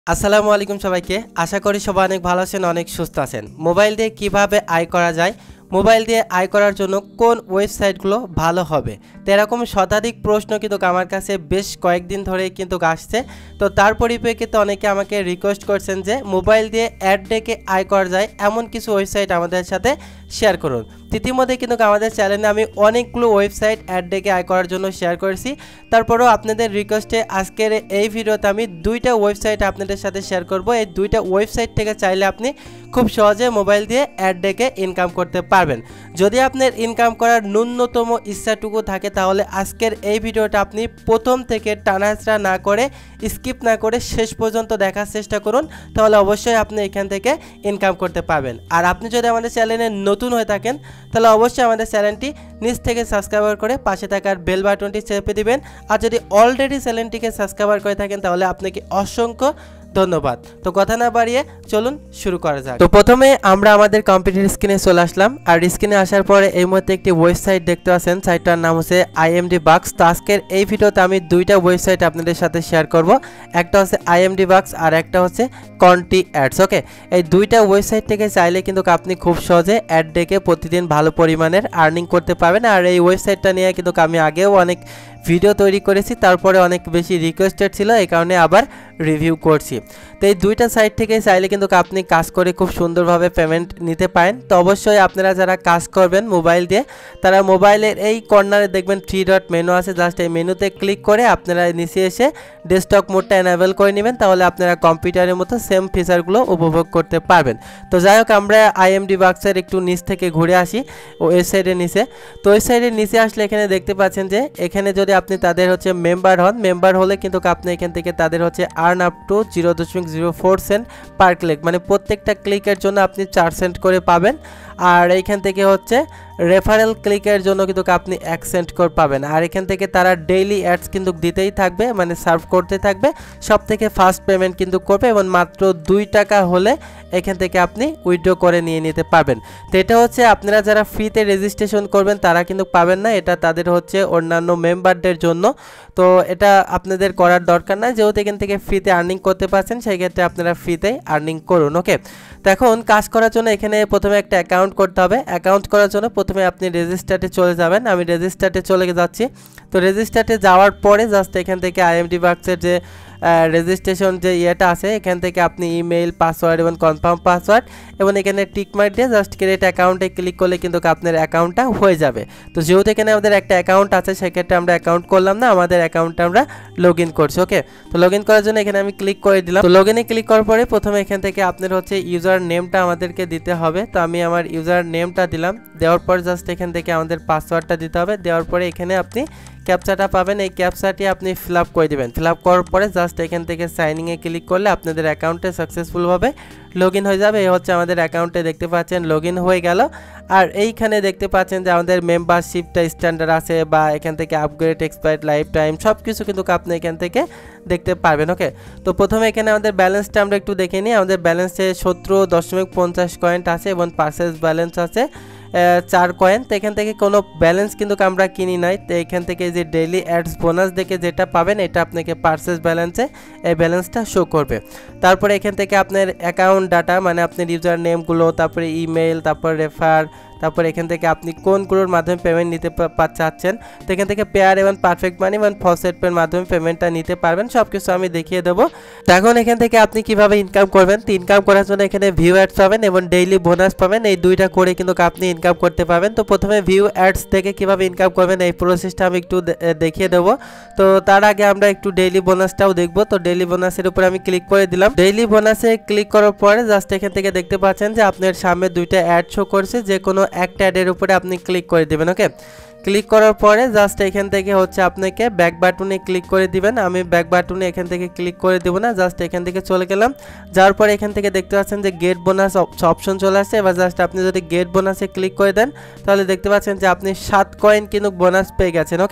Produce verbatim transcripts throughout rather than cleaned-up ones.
আসসালামু আলাইকুম সবাইকে। আশা করি সবাই অনেক ভালো আছেন, অনেক সুস্থ আছেন। মোবাইল দিয়ে কিভাবে আয় করা যায়, মোবাইল দিয়ে আয় করার জন্য কোন ওয়েবসাইটগুলো ভালো হবে, তো এরকম শতাধিক প্রশ্ন কিন্তু আমার কাছে বেশ কয়েকদিন ধরেই কিন্তু আসছে। তো তার পরিপ্রেক্ষিতে অনেকে আমাকে রিকোয়েস্ট করছেন যে মোবাইল দিয়ে অ্যাড ডেকে আয় করা যায় এমন কিছু ওয়েবসাইট আমাদের সাথে শেয়ার করুন। ইতিমধ্যে কিন্তু আমাদের চ্যানেলে আমি অনেকগুলো ওয়েবসাইট অ্যাড ডেকে আয় করার জন্য শেয়ার করেছি। তারপরেও আপনাদের রিকোয়েস্টে আজকের এই ভিডিওতে আমি দুইটা ওয়েবসাইট আপনাদের সাথে শেয়ার করব। এই দুইটা ওয়েবসাইট থেকে চাইলে আপনি খুব সহজে মোবাইল দিয়ে অ্যাড ডেকে ইনকাম করতে পারবেন। যদি আপনার ইনকাম করার ন্যূনতম ইচ্ছাটুকু থাকে তাহলে আজকের এই ভিডিওটা আপনি প্রথম থেকে টানাহেঁচড়া না করে, স্কিপ না করে শেষ পর্যন্ত দেখার চেষ্টা করুন, তাহলে অবশ্যই আপনি এখান থেকে ইনকাম করতে পারবেন। আর আপনি যদি আমাদের চ্যানেলে নতুন হয়ে থাকেন তাহলে অবশ্যই আমাদের চ্যানেলটি নিচ থেকে সাবস্ক্রাইব করে পাশে থাকার বেল বাটনটি চেপে দিবেন। আর যদি অলরেডি চ্যানেলটিকে সাবস্ক্রাইব করে থাকেন তাহলে আপনাকে অসংখ্য ধন্যবাদ। তো কথা না বাড়িয়ে চলুন শুরু করা যাক। তো প্রথমে আমরা আমাদের কম্পিউটার স্ক্রিনে চলে আসলাম। আর স্ক্রিনে আসার পরে এই মুহূর্তে একটি ওয়েবসাইট দেখতে পাচ্ছেন, সাইটটার নাম হচ্ছে আইএমডি বাক্স। তো আজকের এই ভিডিওতে আমি দুইটা ওয়েবসাইট আপনাদের সাথে শেয়ার করব, একটা হচ্ছে আইএমডি বাক্স আর একটা হচ্ছে কন্টি অ্যাডস। ওকে, এই দুইটা ওয়েবসাইট থেকে চাইলে কিন্তু আপনি খুব সহজে অ্যাড ডেকে প্রতিদিন ভালো পরিমাণের আর্নিং করতে পারবেন। আর এই ওয়েবসাইটটা নিয়ে কিন্তু আমি আগেও অনেক ভিডিও তৈরি করেছি, তারপরে অনেক বেশি রিকোয়েস্টেড ছিল, এই কারণে আবার রিভিউ করছি। তো এই দুইটা সাইট থেকে চাইলে কিন্তু আপনি কাজ করে খুব সুন্দরভাবে পেমেন্ট নিতে পারেন। তো অবশ্যই আপনারা যারা কাজ করবেন মোবাইল দিয়ে তারা মোবাইলের এই কর্নারে দেখবেন থ্রি ডট মেনু আছে, জাস্ট এই মেনুতে ক্লিক করে আপনারা নিচে এসে ডেস্কটপ মোডটা এনাবেল করে নেবেন, তাহলে আপনারা কম্পিউটারের মতো সেম ফিচারগুলো উপভোগ করতে পারবেন। তো যাই হোক, আমরা আইএমডি বাক্সের একটু নিচ থেকে ঘুরে আসি ও এই সাইডের নিচে। তো এই সাইডের নিচে আসলে এখানে দেখতে পাচ্ছেন যে এখানে যদি আপনি তাদের হচ্ছে মেম্বার হন, মেম্বার হলে কিন্তু আপনি এখান থেকে তাদের হচ্ছে আর্ন আপ টু জিরো দশমিক zero four cent per click, মানে প্রত্যেকটা ক্লিকের জন্য আপনি চার সেন্ট করে পাবেন। আর এইখান থেকে হচ্ছে রেফারেল ক্লিকের জন্য কিন্তু আপনি এক সেন্ট করে পাবেন। আর এখান থেকে তারা ডেইলি অ্যাডস কিন্তু দিতেই থাকবে, মানে সার্ভ করতে থাকবে। সব থেকে ফার্স্ট পেমেন্ট কিন্তু করবে এবং মাত্র দুই টাকা হলে এখান থেকে আপনি উইথড্র করে নিয়ে নিতে পারবেন। তো এটা হচ্ছে আপনারা যারা ফ্রিতে রেজিস্ট্রেশন করবেন তারা কিন্তু পাবেন না, এটা তাদের হচ্ছে অন্যান্য মেম্বারদের জন্য। তো এটা আপনাদের করার দরকার নাই, যেহেতু এখান থেকে ফ্রিতে আর্নিং করতে পারছেন সেই ক্ষেত্রে আপনারা ফ্রিতেই আর্নিং করুন। ওকে, তো এখন কাজ করার জন্য এখানে প্রথমে একটা অ্যাকাউন্ট করতে হবে। অ্যাকাউন্ট করার জন্য প্রথমে আপনি রেজিস্টারে চলে যাবেন। আমি রেজিস্টারে চলে যাচ্ছি। তো রেজিস্টারে যাওয়ার পরে জাস্ট এখান থেকে আইএমডি বাক্সের যে রেজিস্ট্রেশন যে ইয়েটা আছে এখান থেকে আপনি ইমেল, পাসওয়ার্ড এবং কনফার্ম পাসওয়ার্ড এবং এখানে টিক মার্ক দিয়ে জাস্ট ক্রিয়েট অ্যাকাউন্টে ক্লিক করলে কিন্তু আপনার অ্যাকাউন্টটা হয়ে যাবে। তো যেহেতু এখানে আমাদের একটা অ্যাকাউন্ট আছে সেক্ষেত্রে আমরা অ্যাকাউন্ট করলাম না, আমাদের অ্যাকাউন্টটা আমরা লগ ইন করছি। ওকে, তো লগ ইন করার জন্য এখানে আমি ক্লিক করে দিলাম। তো লগ ইনে ক্লিক করার পরে প্রথমে এখান থেকে আপনার হচ্ছে ইউজার নেমটা আমাদেরকে দিতে হবে। তো আমি আমার ইউজার নেমটা দিলাম, দেওয়ার পর জাস্ট এখান থেকে আমাদের পাসওয়ার্ডটা দিতে হবে। দেওয়ার পরে এখানে আপনি ক্যাপচাটা পাবেন, এই ক্যাপচাটি আপনি ফিল আপ করে দেবেন। ফিল আপ করার পরে জাস্ট এখান থেকে সাইনিংয়ে ক্লিক করলে আপনাদের অ্যাকাউন্টে সাকসেসফুলভাবে লগ ইন হয়ে যাবে। এই হচ্ছে আমাদের অ্যাকাউন্টে দেখতে পাচ্ছেন লগ ইন হয়ে গেল। আর এইখানে দেখতে পাচ্ছেন যে আমাদের মেম্বারশিপটা স্ট্যান্ডার্ড আছে বা এখান থেকে আপগ্রেড, এক্সপায়ার্ড, লাইফ টাইম সব কিছু কিন্তু আপনি এখান থেকে দেখতে পারবেন। ওকে, তো প্রথমে এখানে আমাদের ব্যালেন্সটা আমরা একটু দেখে নিই। আমাদের ব্যালেন্সে সতেরো দশমিক পঞ্চাশ কয়েন্ট আছে এবং পার্সেস ব্যালেন্স আছে চার কয়েন। তো এখান থেকে কোনো ব্যালেন্স কিন্তু আমরা কিনি নাই। তো এখান থেকে যে ডেইলি অ্যাডস বোনাস দেখে যেটা পাবেন এটা আপনাকে পার্সেস ব্যালেন্সে এই ব্যালেন্সটা শো করবে। তারপরে এখান থেকে আপনার অ্যাকাউন্ট ডাটা, মানে আপনার ইউজার নেমগুলো, তারপরে ইমেল, তারপর রেফার, তারপর এখান থেকে আপনি কোনগুলোর মাধ্যমে পেমেন্ট নিতে চাচ্ছেন। তো এখান থেকে পেয়ার এবং পারফেক্ট মানি এবং ফসেট পের মাধ্যমে পেমেন্টটা নিতে পারবেন, সব কিছু আমি দেখিয়ে দেবো। এখন এখান থেকে আপনি কিভাবে ইনকাম করবেন, তো ইনকাম করার জন্য এখানে ভিউ অ্যাডস পাবেন এবং ডেইলি বোনাস পাবেন, এই দুইটা করে কিন্তু আপনি ইনকাম করতে পারবেন। তো প্রথমে ভিউ অ্যাডস থেকে কিভাবে ইনকাম করবেন এই প্রসেসটা আমি একটু দেখিয়ে দেবো। তো তার আগে আমরা একটু ডেইলি বোনাসটাও দেখবো। তো ডেইলি বোনাসের উপরে আমি ক্লিক করে দিলাম। ডেইলি বোনাসে ক্লিক করার পরে জাস্ট এখান থেকে দেখতে পাচ্ছেন যে আপনার সামনে দুইটা অ্যাড শো করছে, যে কোনো একটা অ্যাডের উপরে আপনি ক্লিক করে দিবেন। ওকে, ক্লিক করার পরে জাস্ট এখান থেকে হচ্ছে আপনাকে ব্যাক বাটনে ক্লিক করে দিবেন। আমি ব্যাক বাটনে এখান থেকে ক্লিক করে দেবো না, জাস্ট এখান থেকে চলে গেলাম। যাওয়ার পরে এখান থেকে দেখতে পাচ্ছেন যে গেট বোনাস অপশন চলে আসছে। এবার জাস্ট আপনি যদি গেট বোনাসে ক্লিক করে দেন তাহলে দেখতে পাচ্ছেন যে আপনি সাত কয়েন কিন্তু বোনাস পেয়ে গেছেন। ওকে,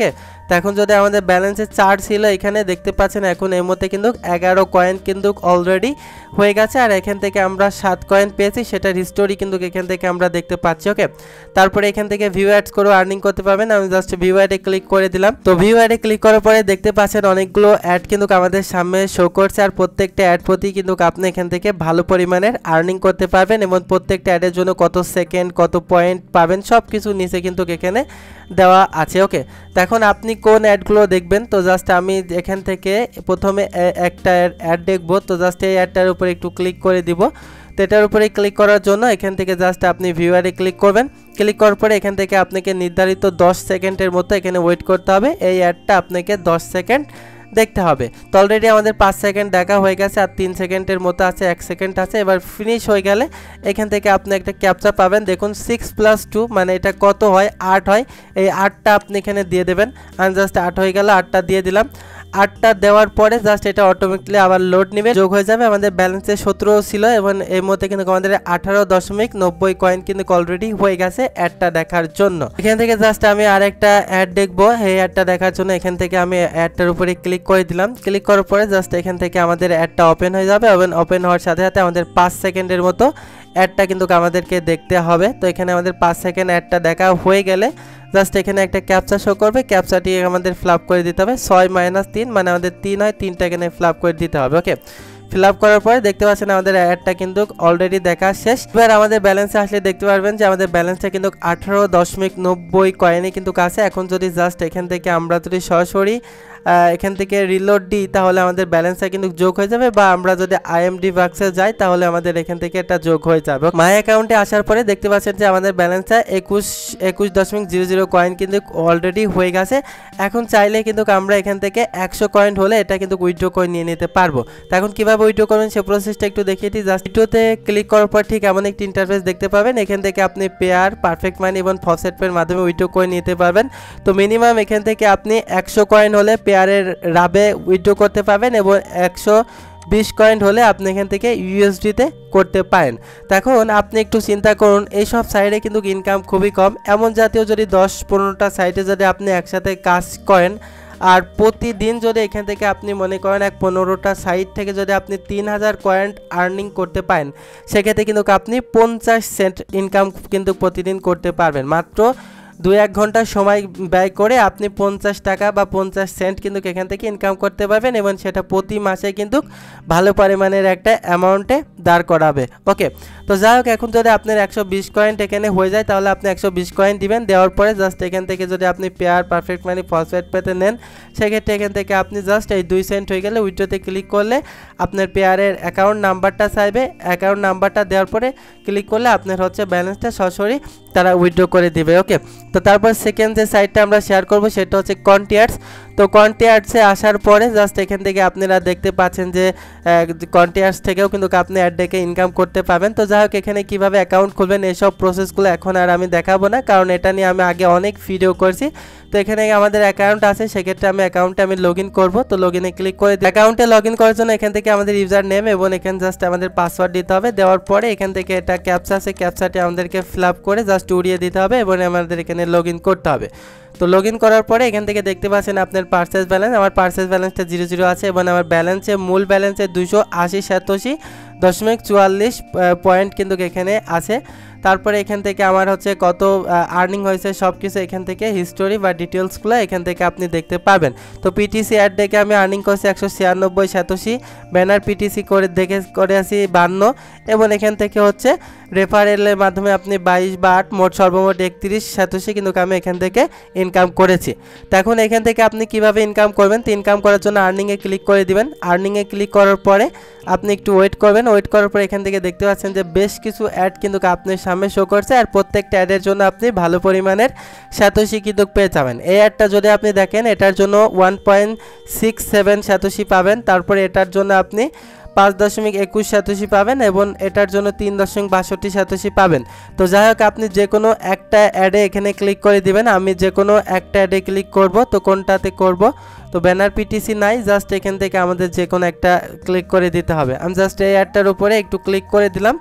তো এখন যদি আমাদের ব্যালেন্সে চার ছিল এখানে দেখতে পাচ্ছেন এখন এই মুহূর্তে কিন্তু এগারো কয়েন কিন্তু অলরেডি হয়ে গেছে আর এখান থেকে আমরা সাত কয়েন পেয়েছি সেটার হিস্টোরি কিন্তু এখান থেকে আমরা দেখতে পাচ্ছি। ওকে, তারপরে এখান থেকে ভিউ অ্যাডস করে আর্নিং করতে পারবেন। আমি জাস্ট ভিউ অ্যাডে ক্লিক করে দিলাম। তো ভিউ অ্যাডে ক্লিক করার পরে দেখতে পাচ্ছেন অনেকগুলো অ্যাড কিন্তু আমাদের সামনে শো করছে আর প্রত্যেকটা অ্যাড প্রতি কিন্তু আপনি এখান থেকে ভালো পরিমাণের আর্নিং করতে পারবেন এবং প্রত্যেকটা অ্যাডের জন্য কত সেকেন্ড কত পয়েন্ট পাবেন সব কিছু নিচে কিন্তু এখানে দেওয়া আছে। ওকে, তো এখন আপনি কোন অ্যাডগুলো দেখবেন, তো জাস্ট আমি এখান থেকে প্রথমে একটা অ্যাড দেখবো। তো জাস্ট এই অ্যাডটার উপরে একটু ক্লিক করে দিব। তো এটার উপরে ক্লিক করার জন্য এখান থেকে জাস্ট আপনি ভিউ অ্যাডে ক্লিক করবেন। ক্লিক করার পরে এখান থেকে আপনাকে নির্ধারিত দশ সেকেন্ডের মতো এখানে ওয়েট করতে হবে। এই অ্যাডটা আপনাকে দশ সেকেন্ড দেখতে হবে। তো অলরেডি আমাদের পাঁচ সেকেন্ড দেখা হয়ে গেছে আর তিন সেকেন্ডের মতো আছে, এক সেকেন্ড আছে। এবার ফিনিশ হয়ে গেলে এখান থেকে আপনি একটা ক্যাপচা পাবেন। দেখুন সিক্স প্লাস টু মানে এটা কত হয়, আট হয়। এই আটটা আপনি এখানে দিয়ে দেবেন। আমি জাস্ট আট হয়ে গেল, আটটা দিয়ে দিলাম। আটটা দেওয়ার পরে জাস্ট এটা অটোমেটিকলি আবার লোড নেবে, যোগ হয়ে যাবে। আমাদের ব্যালেন্সে সতেরো ছিল এবং এই মুহূর্তে কিন্তু আমাদের আঠারো দশমিক নব্বই কয়েন কিন্তু অলরেডি হয়ে গেছে অ্যাডটা দেখার জন্য। এখান থেকে জাস্ট আমি আর একটা অ্যাড দেখবো। এই অ্যাডটা দেখার জন্য এখান থেকে আমি অ্যাডটার উপরে ক্লিক করে দিলাম। ক্লিক করার পরে জাস্ট এখান থেকে আমাদের অ্যাডটা ওপেন হয়ে যাবে এবং ওপেন হওয়ার সাথে সাথে আমাদের পাঁচ সেকেন্ডের মতো অ্যাডটা কিন্তু আমাদেরকে দেখতে হবে। তো এখানে আমাদের পাঁচ সেকেন্ড অ্যাডটা দেখা হয়ে গেলে জাস্ট এখানে একটা ক্যাপচা শো করবে, ক্যাপচাটি আমাদের ফ্লাপ করে দিতে হবে। ছয় মাইনাস তিন মানে আমাদের তিন হয়, তিনটা এখানে ফ্লাপ করে দিতে হবে। ওকে, ফিল আপ করার পরে দেখতে পাচ্ছেন আমাদের অ্যাডটা কিন্তু অলরেডি দেখা শেষ। এবার আমাদের ব্যালেন্সে আসলে দেখতে পারবেন যে আমাদের ব্যালেন্সটা কিন্তু আঠারো দশমিক নব্বই কয়েনে কিন্তু আছে। এখন যদি জাস্ট এখান থেকে আমরা যদি সরাসরি এখান থেকে রিলোড দিই তাহলে আমাদের ব্যালেন্সটা কিন্তু যোগ হয়ে যাবে, বা আমরা যদি আইএমডি বাক্সে যাই তাহলে আমাদের এখান থেকে এটা যোগ হয়ে যাবে। মাই অ্যাকাউন্টে আসার পরে দেখতে পাচ্ছেন যে আমাদের ব্যালেন্সটা একুশ একুশ দশমিক জিরো জিরো কয়েন কিন্তু অলরেডি হয়ে গেছে। এখন চাইলে কিন্তু আমরা এখান থেকে একশো কয়েন হলে এটা কিন্তু উইথড্র করে নিয়ে নিতে পারবো। তো এখন কীভাবে উইথড্র করবেন সে প্রসেসটা একটু দেখিয়ে দিই। জাস্ট ভিডিওতে ক্লিক করার পর ঠিক এমন একটি ইন্টারফেস দেখতে পাবেন। এখান থেকে আপনি পেয়ার, পারফেক্ট মানি এবং ফসেট পের মাধ্যমে উইথড্র করে নিতে পারবেন। তো মিনিমাম এখান থেকে আপনি একশো কয়েন হলে পেয়ারের রাবে উইথড্র করতে পারবেন এবং একশো বিশ কয়েন হলে আপনি এখান থেকে ইউএসডিতে করতে পারেন। তখন আপনি একটু চিন্তা করুন, এইসব সাইডে কিন্তু ইনকাম খুবই কম। এমন জাতীয় যদি দশ পনেরোটা সাইটে যদি আপনি একসাথে কাজ করেন আর প্রতিদিন যদি এখান থেকে আপনি মনে করেন এক পনেরোটা সাইট থেকে যদি আপনি তিন হাজার কয়েন আর্নিং করতে পারেন, সেক্ষেত্রে কিন্তু আপনি পঞ্চাশ সেন্ট ইনকাম কিন্তু প্রতিদিন করতে পারবেন। মাত্র দুই এক ঘন্টা সময় ব্যয় করে আপনি পঞ্চাশ টাকা বা পঞ্চাশ সেন্ট কিন্তু এখান থেকে ইনকাম করতে পারবেন এবং সেটা প্রতি মাসে কিন্তু ভালো পরিমাণের একটা অ্যামাউন্টে দাঁড় করাবে। ওকে, তো যাই হোক, এখন যদি আপনার একশো বিশ কয়েন এখানে হয়ে যায় তাহলে আপনি একশো বিশ কয়েন দিবেন। দেওয়ার পরে জাস্ট এখান থেকে যদি আপনি পেয়ার, পারফেক্ট মানি, ফসফেট পেতে নেন সেক্ষেত্রে এখান থেকে আপনি জাস্ট এই দুই সেন্ট হয়ে গেলে উইথড্রোতে ক্লিক করলে আপনার পেয়ারের অ্যাকাউন্ট নাম্বারটা চাইবে। অ্যাকাউন্ট নাম্বারটা দেওয়ার পরে ক্লিক করলে আপনার হচ্ছে ব্যালেন্সটা সরাসরি তারা উইথড্র করে দিবে। ওকে, তো তারপর সেকেন্ড যে সাইটটা আমরা শেয়ার করব সেটা হচ্ছে কন্টিয়ার্স। তো কন্টিয়ার্সে আসার পরে জাস্ট এখান থেকে আপনারা দেখতে পাচ্ছেন যে কন্টিয়ার্স থেকেও কিন্তু আপনি অ্যাড ডেকে ইনকাম করতে পাবেন। তো যাই হোক, এখানে কীভাবে অ্যাকাউন্ট খুলবেন এইসব প্রসেসগুলো এখন আর আমি দেখাবো না, কারণ এটা নিয়ে আমি আগে অনেক ভিডিও করছি। তো এখানে আমাদের অ্যাকাউন্ট আছে, সেক্ষেত্রে আমি অ্যাকাউন্টে আমি লগ ইন করবো। তো লগ ইনে ক্লিক করে অ্যাকাউন্টে লগ ইন করার জন্য এখান থেকে আমাদের ইউজার নেম এবং এখানে জাস্ট আমাদের পাসওয়ার্ড দিতে হবে। দেওয়ার পরে এখান থেকে এটা ক্যাপচা আছে, ক্যাপচাটি আমাদেরকে ফিল আপ করে জাস্ট উড়িয়ে দিতে হবে এবং আমাদের এখানে লগ ইন করতে হবে। তো লগ ইন করার পরে এখান থেকে দেখতে পাচ্ছেন আপনার পার্সেস ব্যালেন্স। আমার পার্সেস ব্যালেন্সটা জিরো জিরো আছে এবং আমার ব্যালেন্সে মূল ব্যালেন্সে দুশো আশি সাতাশি দশমিক চুয়াল্লিশ পয়েন্ট কিন্তু এখানে আছে। তারপরে এখান থেকে আমার হচ্ছে কত আর্নিং হয়েছে সব কিছু এখান থেকে হিস্টোরি বা ডিটেলসগুলো এখান থেকে আপনি দেখতে পাবেন। তো পিটিসি অ্যাড দেখে আমি আর্নিং করছি একশো ছিয়ানব্বই সাতাশি, ব্যানার পিটিসি করে দেখে করে আসি বান্ন এবং এখান থেকে হচ্ছে রেফারেলের মাধ্যমে আপনি বাইশ বা আট, মোট সর্বমোট একত্রিশ সাতাশি কিন্তু আমি এখান থেকে ইনকাম করেছি। তো এখন এখান থেকে আপনি কিভাবে ইনকাম করবেন, তো ইনকাম করার জন্য আর্নিংয়ে ক্লিক করে দিবেন। আর্নিংয়ে ক্লিক করার পরে আপনি একটু ওয়েট করবেন। ওয়েট করার পরে এখান থেকে দেখতে পাচ্ছেন যে বেশ কিছু অ্যাড কিন্তু আপনার সামনে শো করছে আর প্রত্যেকটা অ্যাডের জন্য আপনি ভালো পরিমাণের সাতোশি কিন্তু পেয়ে যাবেন। এই অ্যাডটা যদি আপনি দেখেন এটার জন্য one point six seven satoshi পাবেন। তারপরে এটার জন্য আপনি পাঁচ দশমিক একুশ সাতোশি পাবেন এবং এটার জন্য তিন দশমিক বাষট্টি সাতোশি পাবেন। তো যাই হোক, আপনি যে কোনো একটা অ্যাডে এখানে ক্লিক করে দিবেন। আমি যে কোনো একটা অ্যাডে ক্লিক করব। তো কোনটাতে করব, তো ব্যানার পিটিসি নাই, জাস্ট এখান থেকে আমাদের যে কোনো একটা ক্লিক করে দিতে হবে। আমি জাস্ট এই অ্যাডটার উপরে একটু ক্লিক করে দিলাম।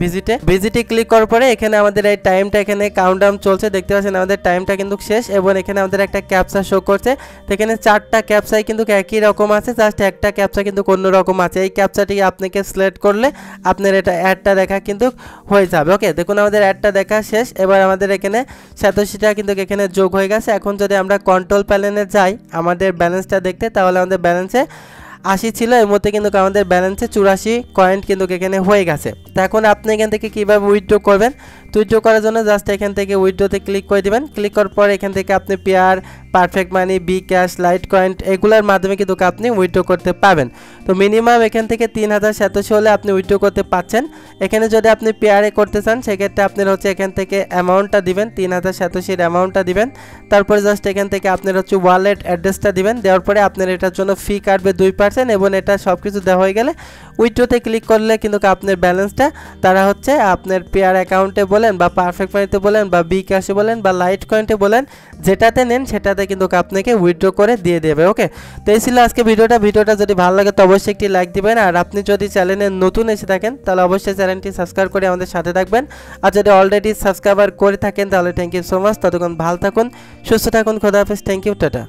ভিজিটে ভিজিটে ক্লিক করার পরে এখানে আমাদের এই টাইমটা এখানে কাউন্টডাউন চলছে, দেখতে পাচ্ছেন আমাদের টাইমটা কিন্তু শেষ এবং এখানে আমাদের একটা ক্যাপচা শো করছে। এখানে চারটা ক্যাপচাই কিন্তু একই রকম আছে, জাস্ট একটা ক্যাপচা কিন্তু অন্য রকম আছে। এই ক্যাপচাটি আপনাকে সিলেক্ট করলে আপনার এটা অ্যাডটা দেখা কিন্তু হয়ে যাবে। ওকে, দেখুন আমাদের অ্যাডটা দেখা শেষ। এবার আমাদের এখানে সাতোশিটা কিন্তু এখানে যোগ হয়ে গেছে। এখন যদি আমরা কন্ট্রোল প্যানেলে যাই আমাদের ব্যালেন্সটা দেখতে, তাহলে আমাদের ব্যালেন্সে আশি ছিল, এর মধ্যে কিন্তু আমাদের ব্যালেন্সে চুরাশি কয়েন্ট কিন্তু এখানে হয়ে গেছে। তো এখন আপনি এখান থেকে কীভাবে উইথড্র করবেন, উইথড্র করার জন্য জাস্ট এখান থেকে উইথড্রতে ক্লিক করে দেবেন। ক্লিক করার পর এখান থেকে আপনি Payeer, Perfect Money, B cash, Litecoin এগুলোর মাধ্যমে কিন্তু আপনি উইথড্র করতে পারবেন। তো মিনিমাম এখান থেকে তিন হাজার সাতশো হলে আপনি উইথড্র করতে পারছেন। এখানে যদি আপনি পেয়ারে করতে চান সেক্ষেত্রে আপনার হচ্ছে এখান থেকে অ্যামাউন্টটা দিবেন, তিন হাজার সাতশোর অ্যামাউন্টটা দিবেন। তারপরে জাস্ট এখান থেকে আপনার হচ্ছে ওয়ালেট অ্যাড্রেসটা দিবেন। দেওয়ার পরে আপনার এটার জন্য ফি কাটবে দুই পার্সেন্ট এবং এটা সব কিছু দেওয়া হয়ে গেলে উইথড্রতে ক্লিক করলে কিন্তু আপনার ব্যালেন্সটা তারা হচ্ছে আপনার পেয়ার অ্যাকাউন্টে বলেন বা পারফেক্ট মানিতে বলেন বা বি ক্যাশে বলেন বা লাইট কয়েন্টে বলেন, যেটাতে নেন সেটাতে কিন্তু আপনাকে উইথড্র করে দিয়ে দেবে। ওকে, তো এই ছিল আজকে ভিডিওটা। ভিডিওটা যদি ভালো লাগে তো অবশ্যই একটি লাইক দিবেন, আর আপনি যদি চ্যানেলে নতুন এসে থাকেন তাহলে অবশ্যই চ্যানেলটি সাবস্ক্রাইব করে আমাদের সাথে থাকবেন। আর যদি অলরেডি সাবস্ক্রাইবার করে থাকেন তাহলে থ্যাংক ইউ সো মাচ। ততক্ষণ ভালো থাকুন, সুস্থ থাকুন, খোদা হাফেজ, থ্যাংক ইউ, টাটা।